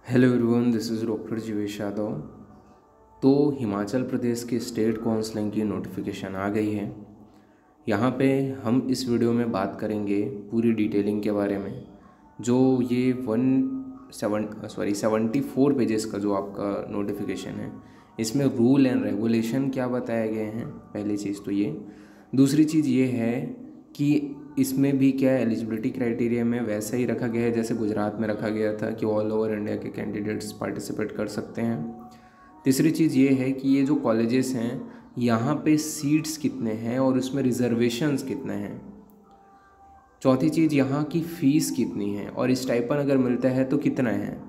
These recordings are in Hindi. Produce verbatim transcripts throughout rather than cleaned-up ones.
Hello everyone, this is doctor Jeevesh Yadav. तो हिमाचल प्रदेश के स्टेट काउंसलिंग की नोटिफिकेशन आ गई है। यहाँ पे हम इस वीडियो में बात करेंगे पूरी डिटेलिंग के बारे में। जो ये one seven sorry seventy four pages का जो आपका नोटिफिकेशन है, इसमें रूल एंड रेगुलेशन क्या बताए गए हैं, पहली चीज़ तो ये। दूसरी चीज़ ये है कि इसमें भी क्या एलिजिबिलिटी क्राइटेरिया में वैसा ही रखा गया है जैसे गुजरात में रखा गया था कि ऑल ओवर इंडिया के कैंडिडेट्स पार्टिसिपेट कर सकते हैं। तीसरी चीज़ ये है कि ये जो कॉलेजेस हैं यहाँ पे सीट्स कितने हैं और उसमें रिजर्वेशंस कितने हैं। चौथी चीज़ यहाँ की फ़ीस कितनी है और स्टाइपेंड अगर मिलता है तो कितना है।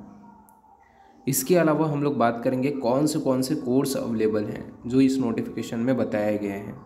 इसके अलावा हम लोग बात करेंगे कौन से कौन से कोर्स अवेलेबल हैं जो इस नोटिफिकेशन में बताए गए हैं।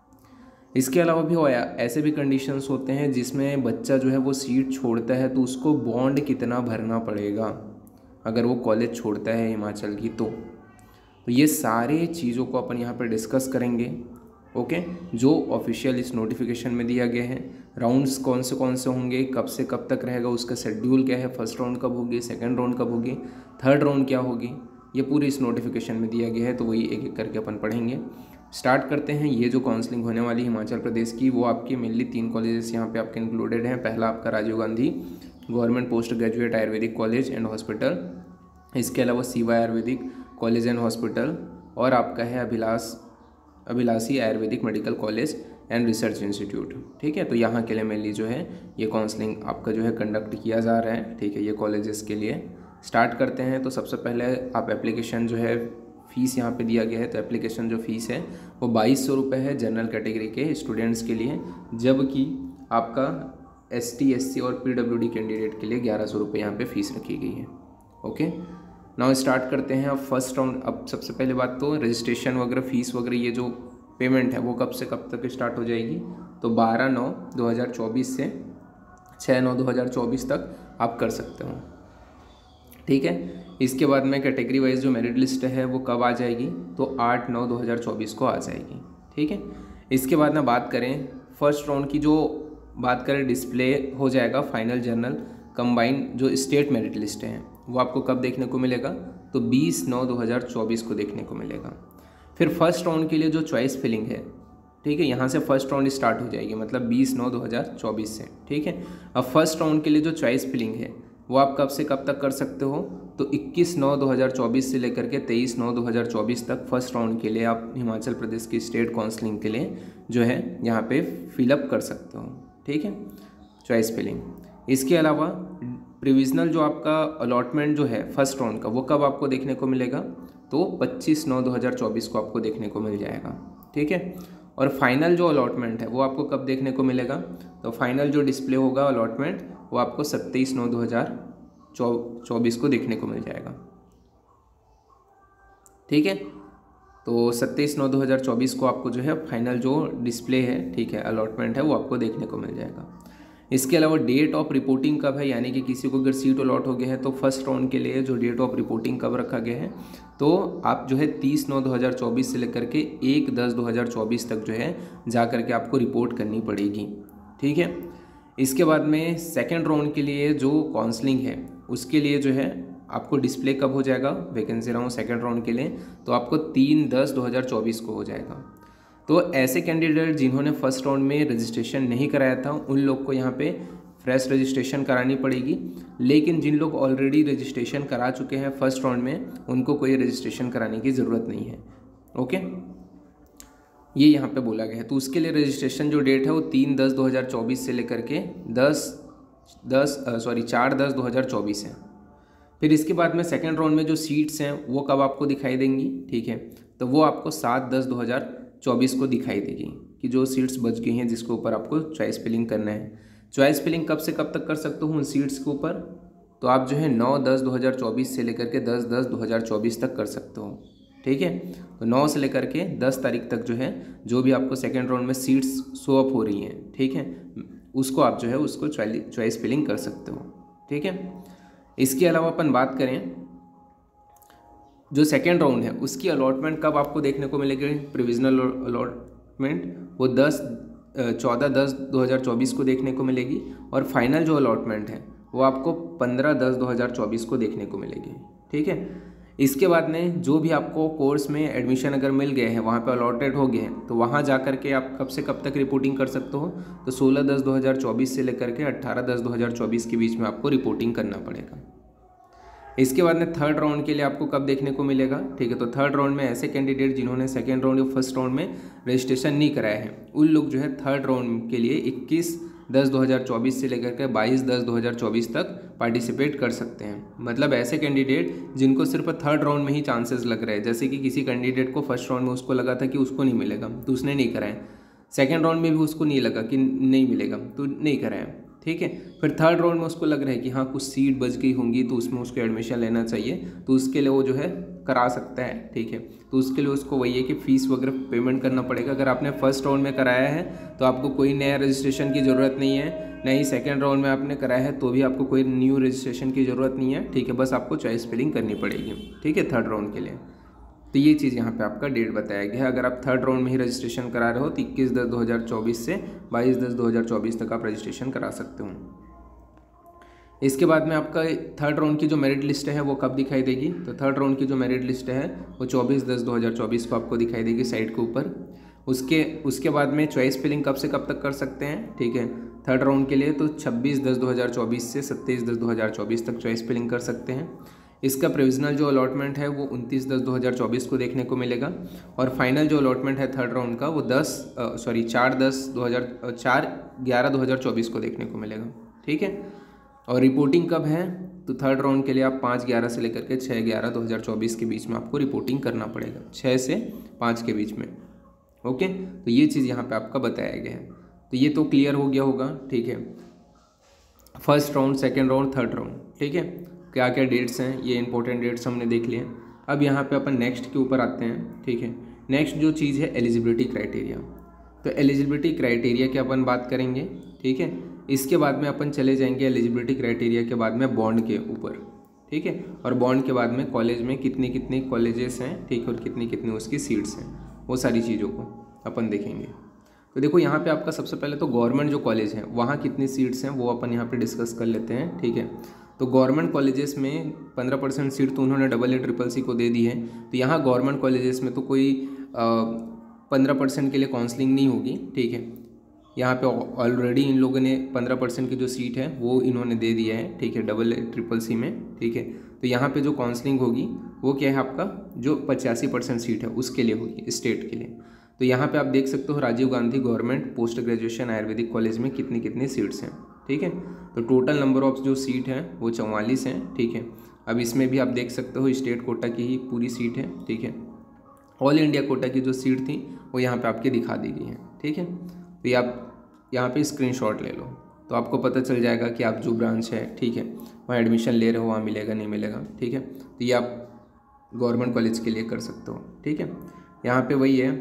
इसके अलावा भी ऐसे भी कंडीशंस होते हैं जिसमें बच्चा जो है वो सीट छोड़ता है तो उसको बॉन्ड कितना भरना पड़ेगा अगर वो कॉलेज छोड़ता है हिमाचल की। तो तो ये सारे चीज़ों को अपन यहाँ पर डिस्कस करेंगे। ओके, जो ऑफिशियल इस नोटिफिकेशन में दिया गया है। राउंड्स कौन से कौन से होंगे, कब से कब तक रहेगा, उसका शेड्यूल क्या है, फर्स्ट राउंड कब होगी, सेकेंड राउंड कब होगी, थर्ड राउंड क्या होगी, ये पूरी इस नोटिफिकेशन में दिया गया है। तो वही एक एक करके अपन पढ़ेंगे। स्टार्ट करते हैं। ये जो काउंसलिंग होने वाली हिमाचल प्रदेश की, वो आपकी मेनली तीन कॉलेजेस यहाँ पे आपके इंक्लूडेड हैं। पहला आपका Rajiv Gandhi government post graduate ayurvedic college and hospital, इसके अलावा Shiva ayurvedic college and hospital, और आपका है Abhilash Abhilashi ayurvedic medical college and research institute. ठीक है, तो यहाँ के लिए मेनली जो है ये काउंसलिंग आपका जो है कंडक्ट किया जा रहा है। ठीक है, ये कॉलेजेस के लिए स्टार्ट करते हैं। तो सबसे पहले आप एप्लीकेशन जो है, फ़ीस यहाँ पे दिया गया है। तो एप्लीकेशन जो फ़ीस है वो बाईस सौ रुपये है जनरल कैटेगरी के स्टूडेंट्स के लिए, जबकि आपका एस टी एस सी और पी डब्ल्यू डी कैंडिडेट के लिए ग्यारह सौ रुपये यहाँ पे फ़ीस रखी गई है। ओके, नाउ स्टार्ट करते हैं अब फर्स्ट राउंड। अब सबसे पहले बात तो रजिस्ट्रेशन वगैरह फ़ीस वगैरह ये जो पेमेंट है वो कब से कब तक स्टार्ट हो जाएगी। तो बारह नौ दो हज़ार चौबीस से छः नौ दो हज़ार चौबीस तक आप कर सकते हो। ठीक है, इसके बाद में कैटेगरी वाइज जो मेरिट लिस्ट है वो कब आ जाएगी, तो आठ नौ दो हज़ार चौबीस को आ जाएगी। ठीक है, इसके बाद में बात करें फर्स्ट राउंड की, जो बात करें डिस्प्ले हो जाएगा फाइनल जर्नल कंबाइंड जो स्टेट मेरिट लिस्ट है वो आपको कब देखने को मिलेगा, तो बीस नौ दो हज़ार चौबीस को देखने को मिलेगा। फिर फर्स्ट राउंड के लिए जो चॉइस फिलिंग है, ठीक है, यहाँ से फर्स्ट राउंड स्टार्ट हो जाएगी, मतलब बीस नौ दो हज़ार चौबीस से। ठीक है, अब फर्स्ट राउंड के लिए जो चॉइस फिलिंग है वो आप कब से कब तक कर सकते हो, तो इक्कीस नौ दो हज़ार चौबीस से लेकर के तेईस नौ दो हज़ार चौबीस तक फर्स्ट राउंड के लिए आप हिमाचल प्रदेश की स्टेट काउंसलिंग के लिए जो है यहाँ पे फिलअप कर सकते हो। ठीक है, चॉइस फिलिंग। इसके अलावा प्रोविजनल जो आपका अलॉटमेंट जो है फर्स्ट राउंड का वो कब आपको देखने को मिलेगा, तो पच्चीस नौ दो हज़ार चौबीस को आपको देखने को मिल जाएगा। ठीक है, और फाइनल जो अलॉटमेंट है वो आपको कब देखने को मिलेगा, तो फाइनल जो डिस्प्ले होगा अलॉटमेंट वो आपको सत्ताईस नौ दो हज़ार चौबीस को देखने को मिल जाएगा। ठीक है, तो सत्ताईस नौ दो हज़ार चौबीस को आपको जो है फाइनल जो डिस्प्ले है, ठीक है, अलॉटमेंट है, वो आपको देखने को मिल जाएगा। इसके अलावा डेट ऑफ रिपोर्टिंग कब है, यानी कि किसी को अगर सीट अलॉट हो गया है तो फर्स्ट राउंड के लिए जो डेट ऑफ रिपोर्टिंग कब रखा गया है, तो आप जो है तीस नौ दो हज़ार चौबीस से लेकर के एक दस दो हज़ार चौबीस तक जो है जा कर के आपको रिपोर्ट करनी पड़ेगी। ठीक है, इसके बाद में सेकेंड राउंड के लिए जो काउंसलिंग है उसके लिए जो है आपको डिस्प्ले कब हो जाएगा वैकेंसी राउंड सेकेंड राउंड के लिए, तो आपको तीन दस दो हज़ार चौबीस को हो जाएगा। तो ऐसे कैंडिडेट जिन्होंने फर्स्ट राउंड में रजिस्ट्रेशन नहीं कराया था उन लोग को यहाँ पे फ्रेश रजिस्ट्रेशन करानी पड़ेगी, लेकिन जिन लोग ऑलरेडी रजिस्ट्रेशन करा चुके हैं फर्स्ट राउंड में उनको कोई रजिस्ट्रेशन कराने की ज़रूरत नहीं है। ओके, ये यहाँ पे बोला गया है। तो उसके लिए रजिस्ट्रेशन जो डेट है वो तीन दस दो हज़ार चौबीस से लेकर के दस दस सॉरी चार दस दो हज़ार चौबीस है। फिर इसके बाद में सेकेंड राउंड में जो सीट्स हैं वो कब आपको दिखाई देंगी, ठीक है, तो वो आपको सात दस दो हज़ार चौबीस को दिखाई देगी कि जो सीट्स बच गई हैं जिसके ऊपर आपको चॉइस फिलिंग करना है। चॉइस फिलिंग कब से कब तक कर सकते हो उन सीट्स के ऊपर, तो आप जो है नौ दस दो हज़ार चौबीस से लेकर के दस दस दो हज़ार चौबीस तक कर सकते हो। ठीक है, तो नौ से लेकर के दस तारीख तक जो है जो भी आपको सेकेंड राउंड में सीट्स शो अप हो रही हैं, ठीक है, उसको आप जो है उसको चॉइस फिलिंग कर सकते हो। ठीक है, इसके अलावा अपन बात करें जो सेकेंड राउंड है उसकी अलॉटमेंट कब आपको देखने को मिलेगी, प्रोविजनल अलॉटमेंट वो दस चौदह दस दो हज़ार चौबीस को देखने को मिलेगी, और फाइनल जो अलॉटमेंट है वो आपको पंद्रह दस दो हज़ार चौबीस को देखने को मिलेगी। ठीक है, इसके बाद में जो भी आपको कोर्स में एडमिशन अगर मिल गए हैं, वहाँ पे अलॉटेड हो गए हैं, तो वहाँ जा कर के आप कब से कब तक रिपोर्टिंग कर सकते हो, तो सोलह दस दो हज़ार चौबीस से लेकर के अट्ठारह दस दो हज़ार चौबीस के बीच में आपको रिपोर्टिंग करना पड़ेगा। इसके बाद में थर्ड राउंड के लिए आपको कब देखने को मिलेगा, ठीक है, तो थर्ड राउंड में ऐसे कैंडिडेट जिन्होंने सेकेंड राउंड या फर्स्ट राउंड में रजिस्ट्रेशन नहीं कराया है, उन लोग जो है थर्ड राउंड के लिए इक्कीस दस दो हज़ार चौबीस से लेकर के बाईस दस दो हज़ार चौबीस तक पार्टिसिपेट कर सकते हैं। मतलब ऐसे कैंडिडेट जिनको सिर्फ थर्ड राउंड में ही चांसेस लग रहे हैं, जैसे कि किसी कैंडिडेट को फर्स्ट राउंड में उसको लगा था कि उसको नहीं मिलेगा तो उसने नहीं कराया, सेकेंड राउंड में भी उसको नहीं लगा कि नहीं मिलेगा तो नहीं कराया, ठीक है, फिर थर्ड राउंड में उसको लग रहा है कि हाँ कुछ सीट बच गई होंगी तो उसमें उसको एडमिशन लेना चाहिए, तो उसके लिए वो जो है करा सकता है। ठीक है, तो उसके लिए उसको वही है कि फ़ीस वगैरह पेमेंट करना पड़ेगा। अगर आपने फर्स्ट राउंड में कराया है तो आपको कोई नया रजिस्ट्रेशन की ज़रूरत नहीं है, नहीं ही सेकेंड राउंड में आपने कराया है तो भी आपको कोई न्यू रजिस्ट्रेशन की ज़रूरत नहीं है। ठीक है, बस आपको चॉइस फिलिंग करनी पड़ेगी। ठीक है, थर्ड राउंड के लिए तो ये चीज़ यहाँ पे आपका डेट बताया गया है। अगर आप थर्ड राउंड में ही रजिस्ट्रेशन करा रहे हो तो इक्कीस दस दो हज़ार चौबीस से बाईस दस दो हज़ार चौबीस तक आप रजिस्ट्रेशन करा सकते हो। इसके बाद में आपका थर्ड राउंड की जो मेरिट लिस्ट है वो कब दिखाई देगी, तो थर्ड राउंड की जो मेरिट लिस्ट है वो चौबीस दस दो हज़ार चौबीस को आपको दिखाई देगी साइड के ऊपर। उसके उसके बाद में चॉइस फिलिंग कब से कब तक कर सकते हैं, ठीक है, थर्ड राउंड के लिए तो छब्बीस दस दो हज़ार चौबीस से सत्ताईस दस दो हज़ार चौबीस तक चॉइस फिलिंग कर सकते हैं। इसका प्रोविजनल जो अलॉटमेंट है वो उनतीस दस दो हज़ार चौबीस को देखने को मिलेगा, और फाइनल जो अलॉटमेंट है थर्ड राउंड का वो दस सॉरी चार दस दो हज़ार चार ग्यारह दो हज़ार चौबीस को देखने को मिलेगा। ठीक है, और रिपोर्टिंग कब है, तो थर्ड राउंड के लिए आप पाँच ग्यारह से लेकर के छः ग्यारह दो हज़ार चौबीस के बीच में आपको रिपोर्टिंग करना पड़ेगा, छः से पाँच के बीच में। ओके, तो ये चीज़ यहाँ पे आपका बताया गया है। तो ये तो क्लियर हो गया होगा। ठीक है, first round, second round, third round, ठीक है, क्या क्या डेट्स हैं, ये इंपॉर्टेंट डेट्स हमने देख लिए। अब यहाँ पे अपन नेक्स्ट के ऊपर आते हैं। ठीक है, नेक्स्ट जो चीज़ है एलिजिबिलिटी क्राइटेरिया, तो एलिजिबिलिटी क्राइटेरिया की अपन बात करेंगे। ठीक है, इसके बाद में अपन चले जाएंगे एलिजिबिलिटी क्राइटेरिया के बाद में बॉन्ड के ऊपर। ठीक है, और बॉन्ड के बाद में कॉलेज में कितनी कितनी कॉलेजेस हैं, ठीक है, और कितनी कितनी उसकी सीट्स हैं, वो सारी चीज़ों को अपन देखेंगे। तो देखो यहाँ पे आपका सबसे पहले तो गवर्नमेंट जो कॉलेज है वहाँ कितनी सीट्स हैं वो अपन यहाँ पे डिस्कस कर लेते हैं। ठीक है, तो गवर्नमेंट कॉलेजेस में पंद्रह परसेंट सीट तो उन्होंने डबल ए ट्रिपल सी को दे दी है, तो यहाँ गवर्नमेंट कॉलेजेस में तो कोई पंद्रह परसेंट के लिए काउंसलिंग नहीं होगी। ठीक है, यहाँ पे ऑलरेडी इन लोगों ने पंद्रह परसेंट की जो सीट है वो इन्होंने दे दिया है। ठीक है, डबल ए ट्रिपल सी में। ठीक है, तो यहाँ पे जो काउंसलिंग होगी वो क्या है, आपका जो पचासी परसेंट सीट है उसके लिए होगी, स्टेट के लिए। तो यहाँ पे आप देख सकते हो Rajiv Gandhi government post graduation ayurvedic college में कितनी कितनी सीट्स हैं। ठीक है, तो टोटल नंबर ऑफ जो सीट है वो चौवालीस हैं। ठीक है, अब इसमें भी आप देख सकते हो स्टेट कोटा की ही पूरी सीट है। ठीक है, ऑल इंडिया कोटा की जो सीट थी वो यहाँ पे आपके दिखा दी गई है। ठीक है, तो ये आप यहाँ पे स्क्रीनशॉट ले लो तो आपको पता चल जाएगा कि आप जो ब्रांच है, ठीक है, वहाँ एडमिशन ले रहे हो, वहाँ मिलेगा नहीं मिलेगा। ठीक है, तो ये आप गवर्नमेंट कॉलेज के लिए कर सकते हो। ठीक है, यहाँ पे वही है,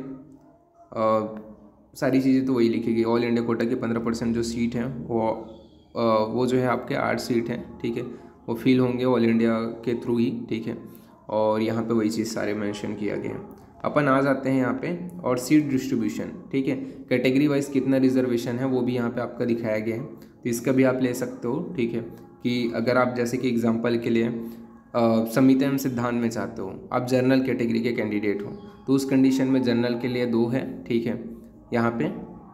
आ, सारी चीज़ें तो वही लिखेगी। ऑल इंडिया कोटा की पंद्रह परसेंट जो सीट हैं वो आ, वो जो है आपके आठ सीट हैं। ठीक है, वो फिल होंगे ऑल इंडिया के थ्रू ही। ठीक है, और यहाँ पे वही चीज़ सारे मेंशन किया गया है। अपन आ जाते हैं यहाँ पे और सीट डिस्ट्रीब्यूशन। ठीक है, कैटेगरी वाइज कितना रिजर्वेशन है वो भी यहाँ पे आपका दिखाया गया है, तो इसका भी आप ले सकते हो। ठीक है, कि अगर आप जैसे कि एग्जांपल के लिए संहिता एवं सिद्धांत में चाहते हो, आप जनरल कैटेगरी के कैंडिडेट हो, तो उस कंडीशन में जनरल के लिए दो है। ठीक है, यहाँ पे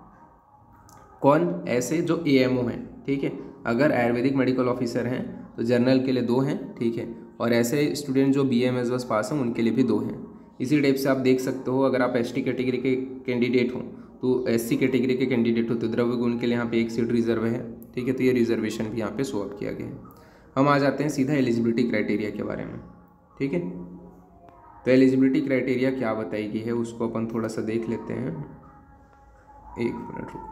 कौन, ऐसे जो ए एम ओ हैं। ठीक है, अगर आयुर्वेदिक मेडिकल ऑफिसर हैं तो जनरल के लिए दो हैं। ठीक है, और ऐसे स्टूडेंट जो बी एम एस बस पास हैं उनके लिए भी दो हैं। इसी टाइप से आप देख सकते हो, अगर आप एस टी कैटेगरी के कैंडिडेट हो तो एस सी कैटेगरी के कैंडिडेट हो तो द्रव्य गुण के लिए यहाँ पे एक सीट रिजर्व है। ठीक है, तो ये रिजर्वेशन भी यहाँ पे शो अप किया गया है। हम आ जाते हैं सीधा एलिजिबिलिटी क्राइटेरिया के बारे में। ठीक है, तो एलिजिबिलिटी क्राइटेरिया क्या बताई गई है उसको अपन थोड़ा सा देख लेते हैं। एक मिनट रुको।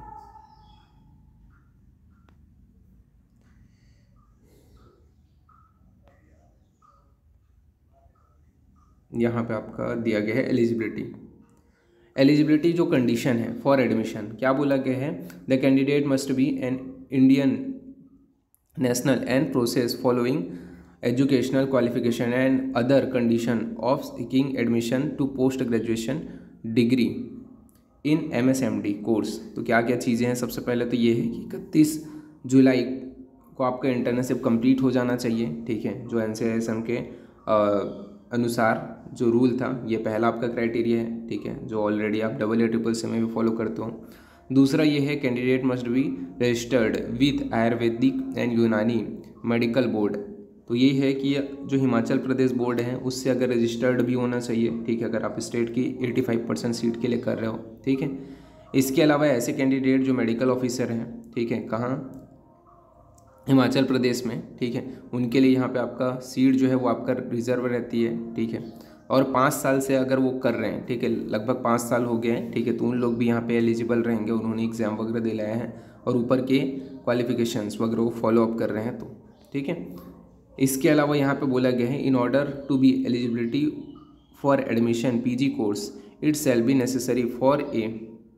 यहाँ पे आपका दिया गया है एलिजिबिलिटी। एलिजिबिलिटी जो कंडीशन है फॉर एडमिशन, क्या बोला गया है, the candidate must be an Indian national and process following educational qualification and other condition of seeking admission to post graduation degree in M S M D course. तो क्या क्या चीज़ें हैं, सबसे पहले तो ये है कि इकतीस जुलाई को आपका इंटर्नशिप कंप्लीट हो जाना चाहिए, ठीक है, जो N C I S M के अनुसार जो रूल था, ये पहला आपका क्राइटेरिया है, ठीक है, जो ऑलरेडी आप डबल ए ट्रिपल सी में भी फॉलो करते हो। दूसरा ये है candidate must be registered with ayurvedic and Unani medical board. तो ये है कि जो हिमाचल प्रदेश बोर्ड है उससे अगर रजिस्टर्ड भी होना चाहिए, ठीक है, अगर आप स्टेट की पचासी परसेंट सीट के लिए कर रहे हो, ठीक है। इसके अलावा ऐसे कैंडिडेट जो मेडिकल ऑफिसर हैं, ठीक है, कहाँ, हिमाचल प्रदेश में, ठीक है, उनके लिए यहाँ पे आपका सीट जो है वो आपका रिजर्व रहती है, ठीक है। और पाँच साल से अगर वो कर रहे हैं, ठीक है, लगभग पाँच साल हो गए हैं, ठीक है, तो उन लोग भी यहाँ पे एलिजिबल रहेंगे, उन्होंने एग्ज़ाम वगैरह दिलाया है और ऊपर के क्वालिफिकेशंस वगैरह वो फॉलो अप कर रहे हैं, तो ठीक है। इसके अलावा यहाँ पे बोला गया है in order to be eligibility for admission PG course it shall be necessary for a,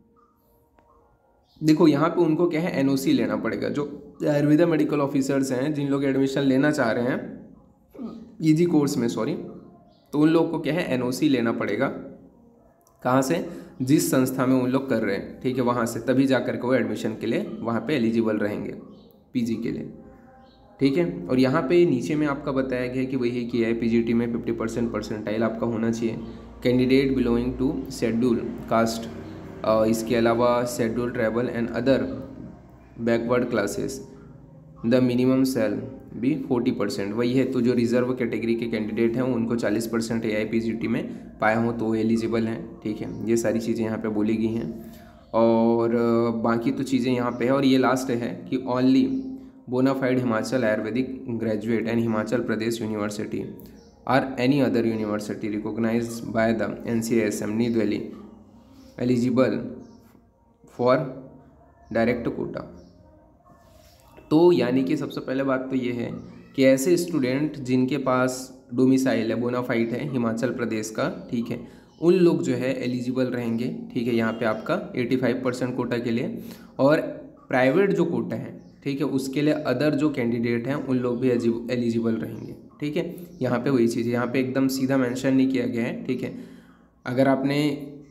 देखो यहाँ पे उनको क्या है एनओसी लेना पड़ेगा। जो आयुर्वेदा मेडिकल ऑफिसर्स हैं जिन लोग एडमिशन लेना चाह रहे हैं पीजी कोर्स में, सॉरी, तो उन लोग को क्या है एनओसी लेना पड़ेगा। कहाँ से, जिस संस्था में उन लोग कर रहे हैं, ठीक है, वहाँ से, तभी जा कर के वो एडमिशन के लिए वहाँ पे एलिजिबल रहेंगे पीजी के लिए, ठीक है। और यहाँ पे नीचे में आपका बताया गया है कि वही किया है पीजीटी में फिफ्टी परसेंट परसेंटाइल आपका होना चाहिए। Candidate belonging to schedule caste, इसके अलावा schedule tribal and other backward classes the minimum shall भी फोर्टी परसेंट, वही है। तो जो रिजर्व कैटेगरी के कैंडिडेट हैं उनको चालीस percent A I P G T में पाए हों तो एलिजिबल हैं, ठीक है। ये सारी चीज़ें यहाँ पे बोली गई हैं और बाकी तो चीज़ें यहाँ पे है। और ये लास्ट है कि only bonafide Himachal ayurvedic graduate and Himachal Pradesh university or any other university recognised by the N C I S M new Delhi eligible for direct quota. तो यानी कि सबसे पहले बात तो ये है कि ऐसे स्टूडेंट जिनके पास डोमिसाइल है, बोनाफाइड है हिमाचल प्रदेश का, ठीक है, उन लोग जो है एलिजिबल रहेंगे, ठीक है, यहाँ पे आपका पचासी परसेंट कोटा के लिए। और प्राइवेट जो कोटा है, ठीक है, उसके लिए अदर जो कैंडिडेट हैं उन लोग भी एलिजिबल रहेंगे, ठीक है। यहाँ पे वही चीज़ है, यहाँ पे एकदम सीधा मेंशन नहीं किया गया है, ठीक है। अगर आपने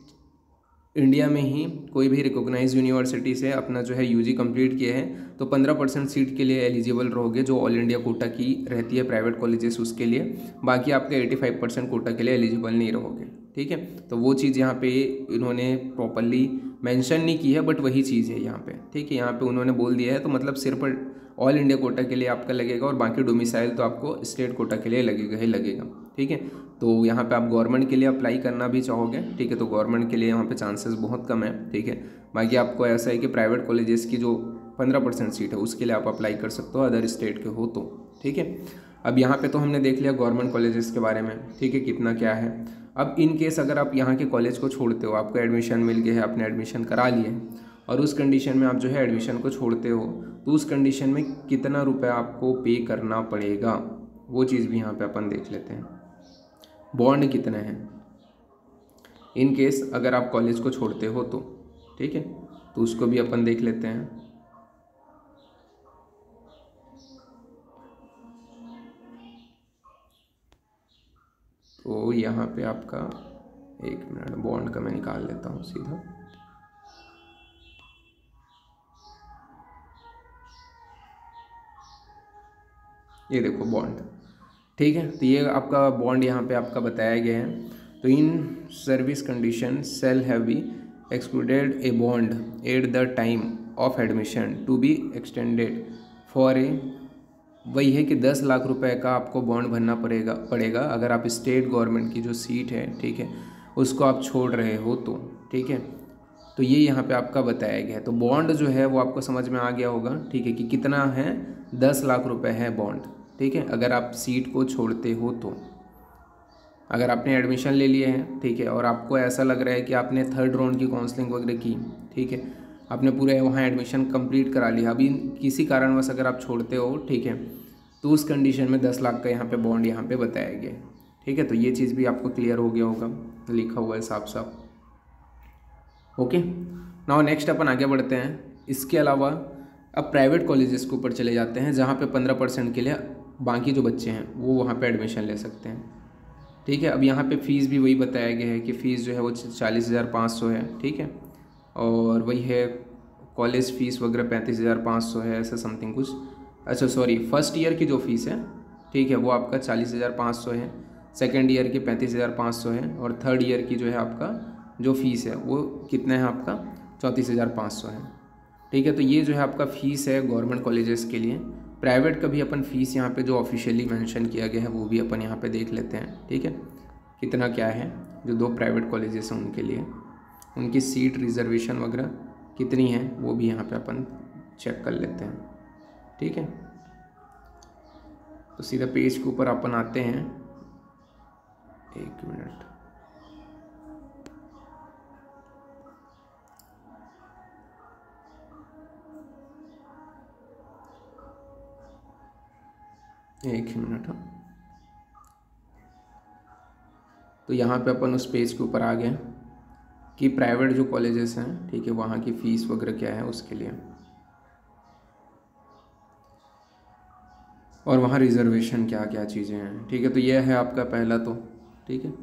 इंडिया में ही कोई भी रिकॉग्नाइज यूनिवर्सिटी से अपना जो है यूजी कंप्लीट किया है तो पंद्रह परसेंट सीट के लिए एलिजिबल रहोगे, जो ऑल इंडिया कोटा की रहती है प्राइवेट कॉलेजेस उसके लिए। बाकी आपके पचासी परसेंट कोटा के लिए एलिजिबल नहीं रहोगे, ठीक है। तो वो चीज़ यहाँ पे इन्होंने प्रॉपरली मेंशन नहीं की है, बट वही चीज़ है यहाँ पे, ठीक है। यहाँ पे उन्होंने बोल दिया है, तो मतलब सिर्फ ऑल इंडिया कोटा के लिए आपका लगेगा और बाकी डोमिसाइल तो आपको स्टेट कोटा के लिए लगेगा ही लगेगा, ठीक है। तो यहाँ पे आप गवर्नमेंट के लिए अप्लाई करना भी चाहोगे, ठीक है, तो गवर्नमेंट के लिए यहाँ पे चांसेस बहुत कम है, ठीक है। बाकी आपको ऐसा है कि प्राइवेट कॉलेजेस की जो पंद्रह परसेंट सीट है उसके लिए आप अप्लाई कर सकते हो अदर स्टेट के हो तो, ठीक है। अब यहाँ पे तो हमने देख लिया गवर्नमेंट कॉलेजेस के बारे में, ठीक है, कितना क्या है। अब इन केस अगर आप यहाँ के कॉलेज को छोड़ते हो, आपको एडमिशन मिल गया है, आपने एडमिशन करा लिए और उस कंडीशन में आप जो है एडमिशन को छोड़ते हो, तो उस कंडीशन में कितना रुपये आपको पे करना पड़ेगा वो चीज़ भी यहाँ पे अपन देख लेते हैं। बॉन्ड कितने हैं इन केस अगर आप कॉलेज को छोड़ते हो तो, ठीक है, तो उसको भी अपन देख लेते हैं। तो यहाँ पे आपका एक मिनट बॉन्ड का मैं निकाल लेता हूँ सीधा। ये देखो बॉन्ड, ठीक है, तो ये आपका बॉन्ड यहाँ पे आपका बताया गया है। तो in service condition shall have be excluded a bond at the time of admission to be extended for a, वही है कि दस लाख रुपए का आपको बॉन्ड भरना पड़ेगा पड़ेगा अगर आप स्टेट गवर्नमेंट की जो सीट है, ठीक है, उसको आप छोड़ रहे हो तो, ठीक है। तो ये यहाँ पे आपका बताया गया है। तो बॉन्ड जो है वो आपको समझ में आ गया होगा, ठीक है, कि कितना है, दस लाख रुपए है बॉन्ड, ठीक है, अगर आप सीट को छोड़ते हो तो। अगर आपने एडमिशन ले लिए हैं, ठीक है, और आपको ऐसा लग रहा है कि आपने थर्ड राउंड की काउंसलिंग वगैरह की, ठीक है, आपने पूरे वहाँ एडमिशन कंप्लीट करा लिया, अभी किसी कारणवश अगर आप छोड़ते हो, ठीक है, तो उस कंडीशन में दस लाख का यहाँ पे बॉन्ड यहाँ पे बताया गया है, ठीक है। तो ये चीज़ भी आपको क्लियर हो गया होगा, लिखा हुआ है साफ साफ। ओके, नाउ नेक्स्ट अपन आगे बढ़ते हैं। इसके अलावा अब प्राइवेट कॉलेजेस के ऊपर चले जाते हैं जहाँ पे पंद्रह परसेंट के लिए बाकी जो बच्चे हैं वो वहाँ पे एडमिशन ले सकते हैं, ठीक है। अब यहाँ पे फ़ीस भी वही बताया गया है कि फ़ीस जो है वो चालीस हज़ार पाँच सौ है, ठीक है, और वही है कॉलेज फ़ीस वगैरह पैंतीस हज़ार पाँच सौ है, ऐसा समथिंग कुछ अच्छा सॉरी, फर्स्ट ईयर की जो फीस है, ठीक है, वो आपका चालीस हज़ार पाँच सौ है, सेकेंड ईयर की पैंतीस हज़ार पाँच सौ है, और थर्ड ईयर की जो है आपका जो फीस है वो कितना है आपका चौंतीस हज़ार पाँच सौ है, ठीक है। तो ये जो है आपका फ़ीस है गवर्नमेंट कॉलेजेस के लिए। प्राइवेट का भी अपन फ़ीस यहाँ पे जो ऑफिशियली मेंशन किया गया है वो भी अपन यहाँ पे देख लेते हैं, ठीक है, कितना क्या है। जो दो प्राइवेट कॉलेजेस हैं उनके लिए उनकी सीट रिजर्वेशन वगैरह कितनी है वो भी यहाँ पे अपन चेक कर लेते हैं, ठीक है। तो सीधा पेज के ऊपर अपन आते हैं, एक मिनट, एक ही मिनट। तो यहाँ पे अपन उस पेज के ऊपर आ गए कि प्राइवेट जो कॉलेजेस हैं, ठीक है, वहाँ की फ़ीस वगैरह क्या है उसके लिए, और वहाँ रिजर्वेशन क्या क्या चीज़ें हैं, ठीक है। तो यह है आपका पहला, तो ठीक है,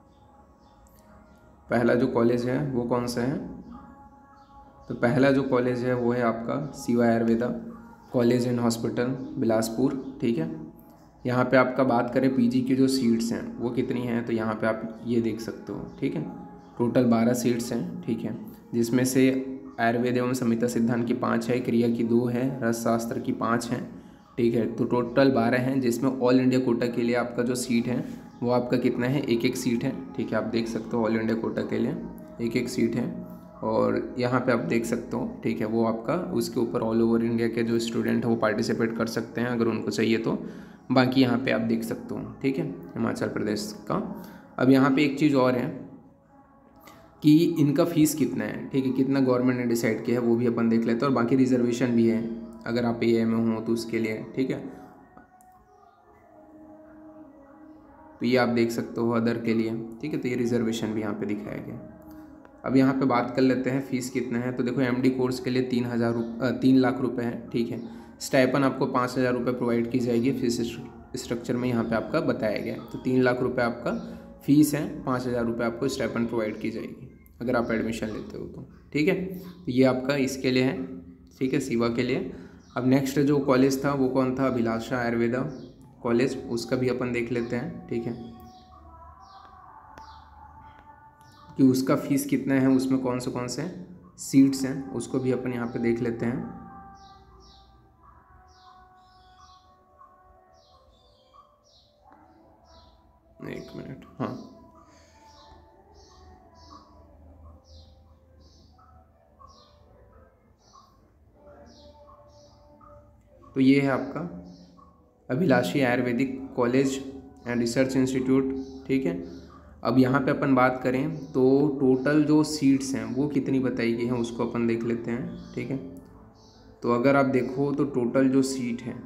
पहला जो कॉलेज है वो कौन सा है, तो पहला जो कॉलेज है वो है आपका Shiva Ayurveda college and hospital Bilaspur, ठीक है। यहाँ पे आपका बात करें पीजी की जो सीट्स हैं वो कितनी हैं, तो यहाँ पे आप ये देख सकते हो, ठीक है, टोटल बारह सीट्स हैं, ठीक है, जिसमें से आयुर्वेद एवं संहिता सिद्धांत की पाँच है, क्रिया की दो है, रसशास्त्र की पाँच हैं, ठीक है। तो टोटल बारह हैं, जिसमें ऑल इंडिया कोटा के लिए आपका जो सीट है वो आपका कितना है, एक एक सीट है, ठीक है। आप देख सकते हो ऑल इंडिया कोटा के लिए एक एक सीट है, और यहाँ पे आप देख सकते हो, ठीक है, वो आपका उसके ऊपर ऑल ओवर इंडिया के जो स्टूडेंट है वो पार्टिसिपेट कर सकते हैं अगर उनको चाहिए तो। बाकी यहाँ पे आप देख सकते हो, ठीक है, हिमाचल प्रदेश का। अब यहाँ पे एक चीज़ और है कि इनका फ़ीस कितना है, ठीक है, कितना गवर्नमेंट ने डिसाइड किया है वो भी अपन देख लेते हैं, और बाकी रिजर्वेशन भी है अगर आप ए में हो तो उसके लिए, ठीक है। तो ये आप देख सकते हो अदर के लिए, ठीक है, तो ये रिजर्वेशन भी यहाँ पे दिखाया गया। अब यहाँ पे बात कर लेते हैं फ़ीस कितना है। तो देखो एमडी कोर्स के लिए तीन हज़ार रुपये तीन लाख रुपए है, ठीक है। स्टाइपन आपको पाँच हज़ार रुपये प्रोवाइड की जाएगी, फीस स्ट्रक्चर में यहाँ पे आपका बताया गया है। तो तीन लाख रुपए आपका फ़ीस है, पाँच हज़ार रुपये आपको स्टाइपन प्रोवाइड की जाएगी अगर आप एडमिशन लेते हो तो, ठीक है। तो ये आपका इसके लिए है, ठीक है, शिवा के लिए। अब नेक्स्ट जो कॉलेज था वो कौन था, अभिलाषा आयुर्वेदा कॉलेज, उसका भी अपन देख लेते हैं, ठीक है, कि उसका फ़ीस कितना है, उसमें कौन से कौन से सीट्स हैं उसको भी अपन यहाँ पे देख लेते हैं। एक मिनट, हाँ, तो ये है आपका Abhilashi ayurvedic college and research institute, ठीक है। अब यहाँ पे अपन बात करें तो टोटल जो सीट्स हैं वो कितनी बताई गई हैं उसको अपन देख लेते हैं, ठीक है। तो अगर आप देखो तो टोटल जो सीट है,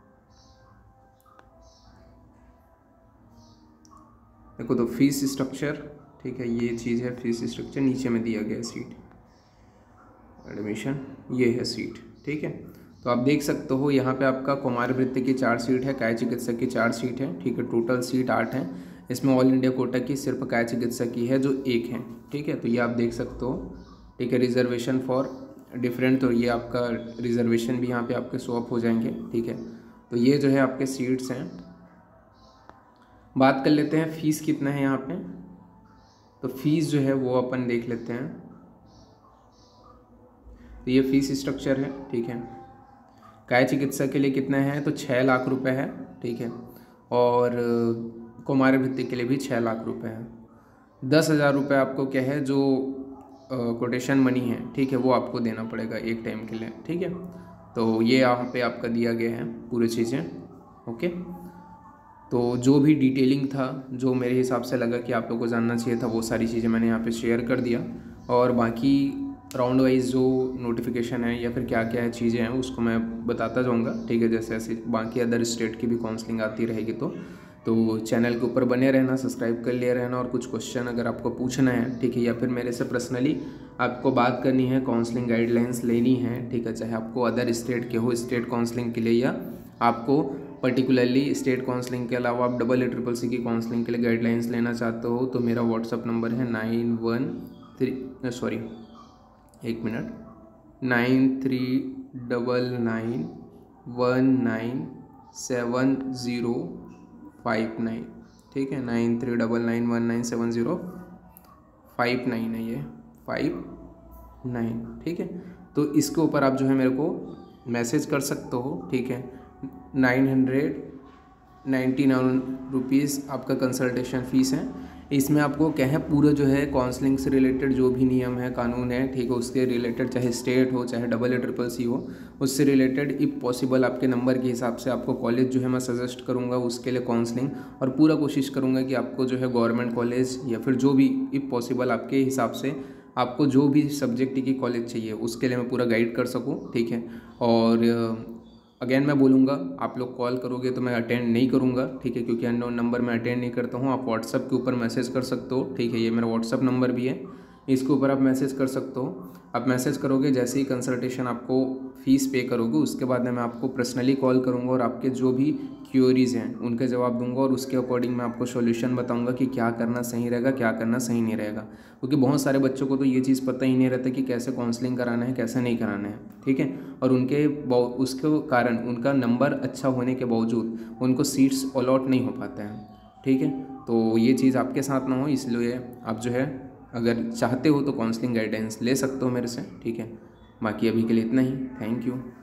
देखो तो फीस स्ट्रक्चर, ठीक है, ये चीज़ है फीस स्ट्रक्चर, नीचे में दिया गया है सीट एडमिशन, ये है सीट, ठीक है। तो आप देख सकते हो यहाँ पे आपका कुमार वृत्ति की चार सीट है, काय चिकित्सक की चार सीट है, ठीक है, टोटल सीट आठ है। इसमें ऑल इंडिया कोटा की सिर्फ काय चिकित्सक की है जो एक है, ठीक है। तो ये आप देख सकते हो, ठीक है, रिजर्वेशन फॉर डिफरेंट, तो ये आपका रिजर्वेशन भी यहाँ पे आपके शो अप हो जाएंगे, ठीक है। तो ये जो है आपके सीट्स हैं। बात कर लेते हैं फ़ीस कितना है यहाँ पे, तो फीस जो है वो अपन देख लेते हैं। तो ये फीस स्ट्रक्चर है, ठीक है। काय चिकित्सा के लिए कितना है, तो छः लाख रुपए है, ठीक है, और कुमार वृत्ति के लिए भी छः लाख रुपए है। दस हज़ार रुपये आपको क्या है जो कोटेशन मनी है, ठीक है, वो आपको देना पड़ेगा एक टाइम के लिए, ठीक है। तो ये यहाँ पे आपका दिया गया है पूरी चीज़ें, ओके। तो जो भी डिटेलिंग था, जो मेरे हिसाब से लगा कि आप लोगों को जानना चाहिए था, वो सारी चीज़ें मैंने यहाँ पे शेयर कर दिया। और बाकी राउंड वाइज जो नोटिफिकेशन है या फिर क्या क्या है चीज़ें हैं उसको मैं बताता जाऊँगा, ठीक है, जैसे ऐसे बाकी अदर स्टेट की भी काउंसलिंग आती रहेगी तो तो चैनल के ऊपर बने रहना, सब्सक्राइब कर लिया रहना। और कुछ क्वेश्चन अगर आपको पूछना है, ठीक है, या फिर मेरे से पर्सनली आपको बात करनी है, काउंसलिंग गाइडलाइंस लेनी है, ठीक है, चाहे आपको अदर स्टेट के हो स्टेट काउंसलिंग के लिए, या आपको पर्टिकुलरली स्टेट काउंसलिंग के अलावा आप डबल ए ट्रिपल सी की काउंसलिंग के लिए गाइडलाइंस लेना चाहते हो, तो मेरा व्हाट्सअप नंबर है नाइन वन थ्री सॉरी एक minute nine three double nine one nine seven zero five nine, ठीक है, nine three double nine one nine seven zero five nine है ये, फाइव नाइन, ठीक है। तो इसके ऊपर आप जो है मेरे को मैसेज कर सकते हो, ठीक है। Nine hundred ninety nine rupees आपका कंसल्टेशन फ़ीस है। इसमें आपको क्या है, पूरा जो है काउंसलिंग से रिलेटेड जो भी नियम है, कानून है, ठीक है, उसके रिलेटेड, चाहे स्टेट हो चाहे डबल ए ट्रिपल सी हो, उससे रिलेटेड इफ़ पॉसिबल आपके नंबर के हिसाब से आपको कॉलेज जो है मैं सजेस्ट करूँगा उसके लिए काउंसलिंग, और पूरा कोशिश करूँगा कि आपको जो है गवर्नमेंट कॉलेज या फिर जो भी इफ़ पॉसिबल आपके हिसाब से आपको जो भी सब्जेक्ट की कॉलेज चाहिए उसके लिए मैं पूरा गाइड कर सकूँ, ठीक है। और अगेन मैं बोलूँगा, आप लोग कॉल करोगे तो मैं अटेंड नहीं करूँगा, ठीक है, क्योंकि अननोन नंबर मैं अटेंड नहीं करता हूँ। आप व्हाट्सअप के ऊपर मैसेज कर सकते हो, ठीक है, ये मेरा व्हाट्सअप नंबर भी है, इसके ऊपर आप मैसेज कर सकते हो। आप मैसेज करोगे, जैसे ही कंसल्टेशन आपको फ़ीस पे करोगे उसके बाद में मैं आपको पर्सनली कॉल करूँगा और आपके जो भी क्यूरीज़ हैं उनके जवाब दूंगा, और उसके अकॉर्डिंग मैं आपको सॉल्यूशन बताऊंगा कि क्या करना सही रहेगा, क्या करना सही नहीं रहेगा। क्योंकि बहुत सारे बच्चों को तो ये चीज़ पता ही नहीं रहता कि कैसे काउंसलिंग कराना है, कैसे नहीं कराना है, ठीक है। और उनके उसके कारण उनका नंबर अच्छा होने के बावजूद उनको सीट्स अलॉट नहीं हो पाता है, ठीक है। तो ये चीज़ आपके साथ ना हो, इसलिए आप जो है अगर चाहते हो तो काउंसलिंग गाइडेंस ले सकते हो मेरे से, ठीक है। बाकी अभी के लिए इतना ही, थैंक यू।